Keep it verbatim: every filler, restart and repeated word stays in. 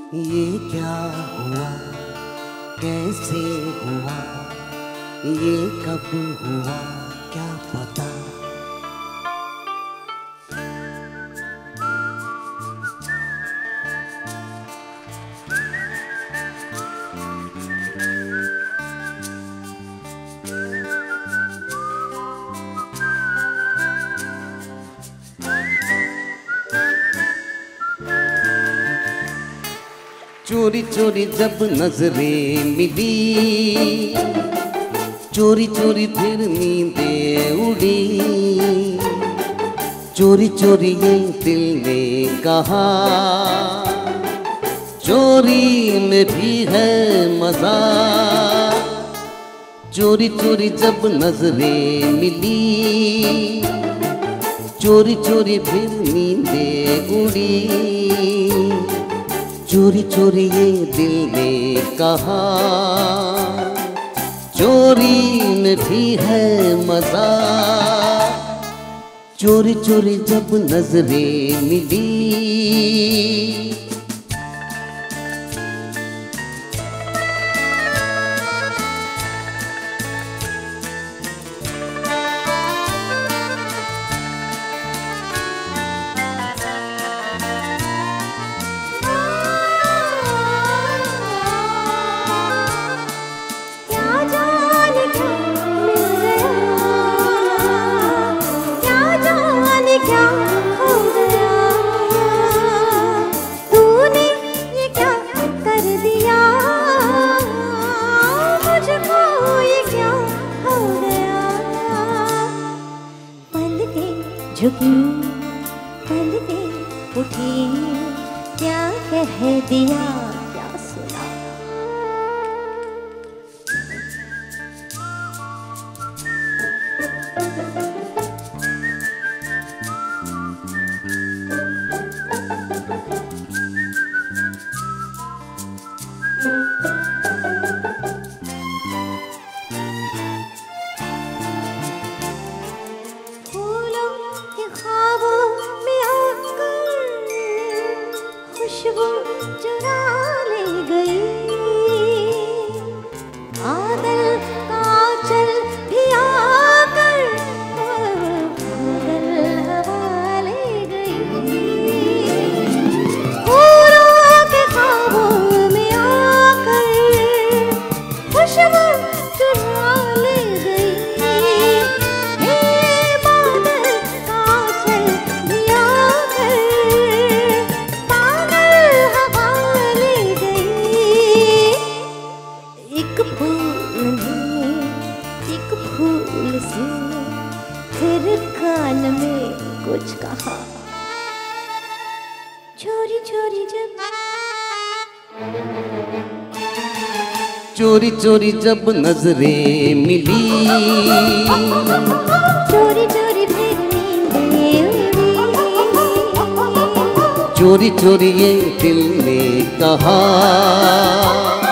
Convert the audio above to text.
ये क्या हुआ, कैसे हुआ, ये कब हुआ, क्या पता। चोरी चोरी जब नजरें मिली, चोरी चोरी फिर नींदें उड़ी, चोरी चोरी ये दिल ने कहा, चोरी में भी है मजा। चोरी चोरी जब नजरें मिली, चोरी चोरी फिर नींदें उड़ी, चोरी चोरी ये दिल ने कहा, चोरी में भी है मजा। चोरी चोरी जब नजरें मिली, झुकी पलकें उठी, क्या कह दिया क्या सुना। खुशबू चुरा ले गई, बादल काजल भी आकर पागल हवा ले गई। फूलों के ख्वाबों में आकर खुशबू चुरा ले गई, बादल काजल भी आकर फिर कान में कुछ कहा। चोरी चोरी जब चोरी चोरी जब नजरें मिली, चोरी चोरी फिर नींदें उड़ी, चोरी चोरी ये दिल ने कहा,